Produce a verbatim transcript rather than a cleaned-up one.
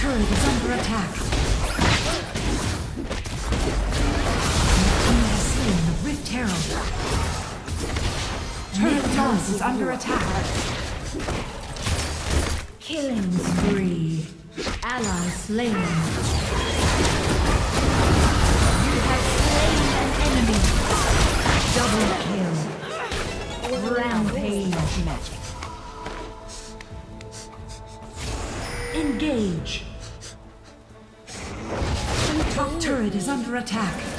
turret is under attack. Your team has slain the Rift Herald. Turret Toss is under attack. Killing spree. Ally slain. You have slain an enemy. Double kill. Rampage. Engage. Top turret is under attack.